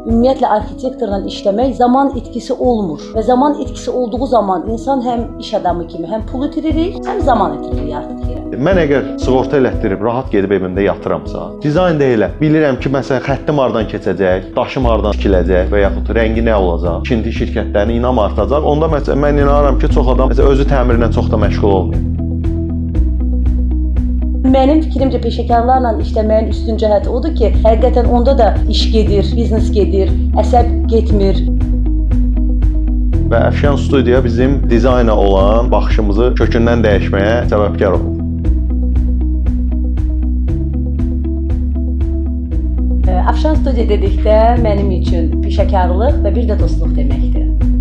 ümumiyyətlə arxitektorla işləmək zaman itkisi olmur və zaman itkisi olduğu zaman insan həm iş adamı kimi həm pul itiririk, həm zaman itiririk artıq yerə. Mən əgər sığorta elətdirib rahat gedib evimdə yatıramsa, dizayn da elə. Bilirəm ki, məsələn, xəttim hardan keçəcək, daşım hardan tikiləcək və yaxud rəngi nə olacaq, tikinti şirkətlərinin inam artacaq. Onda məsələn, mən inanıram ki, çox adam özü təmirlə çox da məşğul olmayıb. Mənim fikrimcə peşəkarlarla işləməyin üstün cəhəti odur ki, həqiqətən onda da iş gedir, biznes gedir, əsəb getmir. Və Əfşan Studiya bizim dizayna olan baxışımızı kökündən dəyişməyə səbəbkar oldu. Əfşan Studiya dedikdə mənim üçün peşəkarlıq və bir də dostluq deməkdir.